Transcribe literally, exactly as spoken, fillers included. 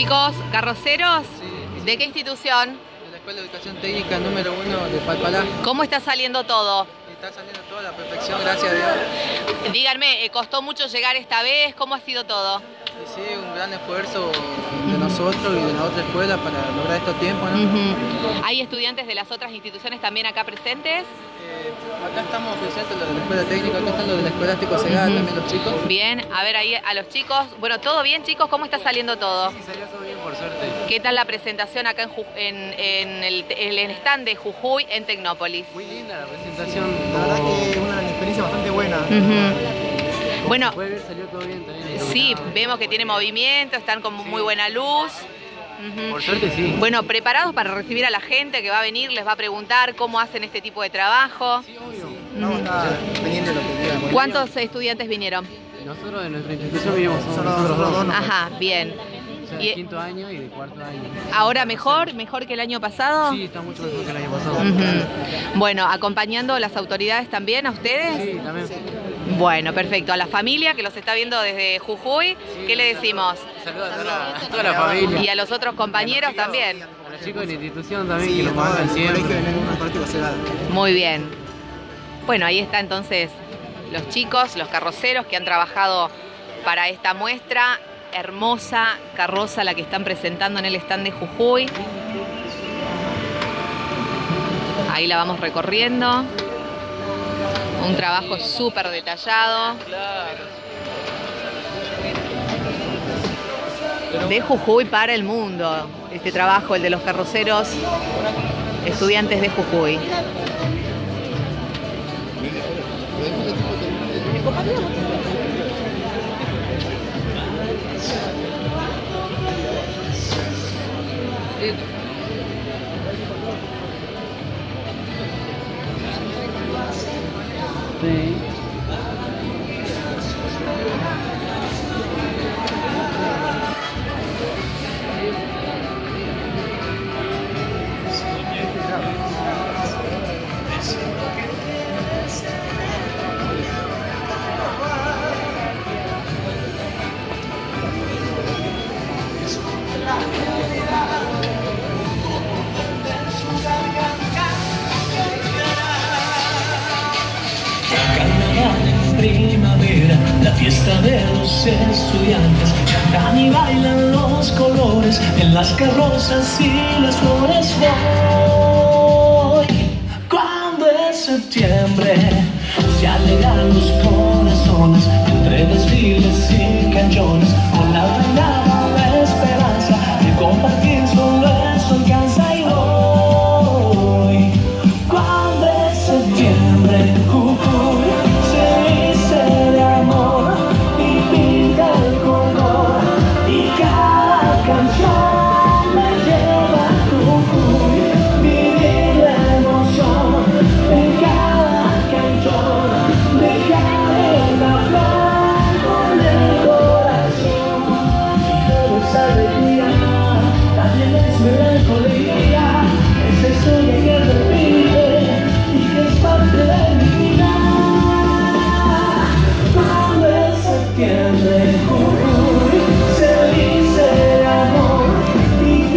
Chicos, carroceros, Sí. ¿de qué institución? De la Escuela de Educación Técnica número uno de Palpalá. ¿Cómo está saliendo todo? Está saliendo toda la perfección, gracias a Dios. Díganme, ¿eh, ¿costó mucho llegar esta vez? ¿Cómo ha sido todo? Y sí, un gran esfuerzo de nosotros y de la otra escuela para lograr estos tiempos, ¿no? Uh-huh. ¿Hay estudiantes de las otras instituciones también acá presentes? Eh, acá estamos presentes los de la Escuela Técnica, acá están los de la Escuela Escolástico Segada, Uh-huh. también los chicos. Bien, a ver ahí a los chicos. Bueno, ¿todo bien, chicos? ¿Cómo está saliendo todo? Sí, salió todo bien, por suerte. ¿Qué tal la presentación acá en, Ju en, en el, el stand de Jujuy en Tecnópolis? Muy linda la presentación. La verdad que es una experiencia bastante buena. Uh-huh. Bueno, puede ver, salió todo bien también. sí, vemos que tiene movimiento, están con muy buena luz. Uh-huh. Por suerte sí. Bueno, ¿preparados para recibir a la gente que va a venir? Les va a preguntar cómo hacen este tipo de trabajo. Sí, obvio. Vamos a estar pendientes de lo que digan. ¿Cuántos estudiantes vinieron? Nosotros de nuestra institución vinimos somos Solo nosotros nosotros dos. dos. Ajá, bien. O sea, Y- de quinto año y de cuarto año. ¿Ahora mejor? ¿Mejor que el año pasado? Sí, está mucho mejor que el año pasado. Ujú. Bueno, ¿acompañando las autoridades también a ustedes? Sí, también. Bueno, perfecto. A la familia que los está viendo desde Jujuy, ¿qué le decimos? Saludos a toda la, a toda la familia. Y a los otros compañeros también. A los chicos de la institución también Sí, que nos todo mandan el colegio siempre. en el Escolástico Segada. Muy bien. Bueno, ahí está entonces los chicos, los carroceros que han trabajado para esta muestra. Hermosa carroza la que están presentando en el stand de Jujuy. Ahí la vamos recorriendo. Un trabajo súper detallado. De Jujuy para el mundo. Este trabajo, el de los carroceros estudiantes de Jujuy. Sí. Carnaval en primavera, la fiesta de los estudiantes. Cantan y bailan los colores en las carrozas y las flores. Voy cuando es septiembre, se alegran los corazones entre desfiles y canciones con la